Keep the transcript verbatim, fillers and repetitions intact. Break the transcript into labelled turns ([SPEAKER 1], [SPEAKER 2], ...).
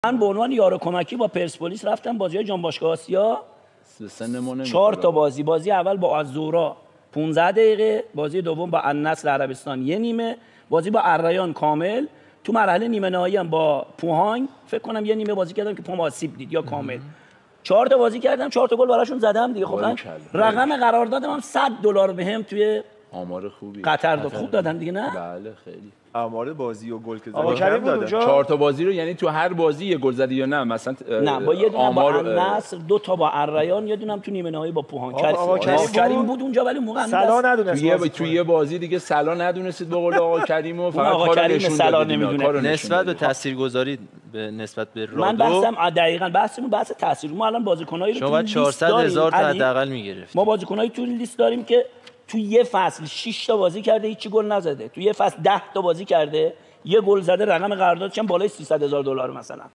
[SPEAKER 1] من به عنوان یار کمکی با پرسپولیس رفتم بازی جام باشگاه آسیا.
[SPEAKER 2] سنمون
[SPEAKER 1] چهار تا بازی، بازی اول با آزورا پانزده دقیقه، بازی دوم با النصر عربستان یه نیمه، بازی با الریان کامل، تو مرحله نیمه نهایی هم با پوهانگ فکر کنم یه نیمه بازی کردم که پام آسیب دید یا کامل. چهار تا بازی کردم، چهار تا گل براشون زدم دیگه. خب من رقم قراردادم هم صد دلار بهم توی
[SPEAKER 2] آمار خوبی
[SPEAKER 1] قطر داد. خوب دادن دیگه نه؟
[SPEAKER 2] بله خیلی.
[SPEAKER 3] آمار بازی و گل که
[SPEAKER 4] آقا کریم بود اونجا.
[SPEAKER 2] چهار تا بازی رو یعنی تو هر بازی یه گل زدی یا نه؟ مثلا
[SPEAKER 1] نه با یه دونه با
[SPEAKER 2] آمار
[SPEAKER 1] النصر، دو تا با الریان، یه دونه هم تو نیمه نهایی با پوهان.
[SPEAKER 4] آقا- آقا کریم بود.
[SPEAKER 1] کریم بود اونجا ولی موقع
[SPEAKER 4] سلا ندونست
[SPEAKER 2] توی
[SPEAKER 4] بازی
[SPEAKER 2] توی
[SPEAKER 4] کنه.
[SPEAKER 2] یه بازی دیگه سلا ندونستید به قول آقا کریم و فقط
[SPEAKER 1] آقا
[SPEAKER 2] کارو
[SPEAKER 1] کریم
[SPEAKER 2] نشون
[SPEAKER 1] سلا
[SPEAKER 2] دادید.
[SPEAKER 1] نمیدونه.
[SPEAKER 2] کارو نشون
[SPEAKER 5] نسبت به
[SPEAKER 2] دادید.
[SPEAKER 5] تاثیرگذاری به نسبت به رادو
[SPEAKER 1] من بحثم دقیقاً بحثمون بحث تاثیر. ما الان بازیکنایی رو
[SPEAKER 5] شما
[SPEAKER 1] تو
[SPEAKER 5] باید
[SPEAKER 1] لیست
[SPEAKER 5] چهارصد
[SPEAKER 1] داریم
[SPEAKER 5] هزار تا
[SPEAKER 1] علی.
[SPEAKER 5] حداقل میگرفت.
[SPEAKER 1] ما بازیکنایی تو لیست داریم که تو یه فصل شش تا بازی کرده هیچ گل نزده، تو یه فصل ده تا بازی کرده یه گل زده، رقم قراردادش هم بالای سیصد هزار دلار مثلا.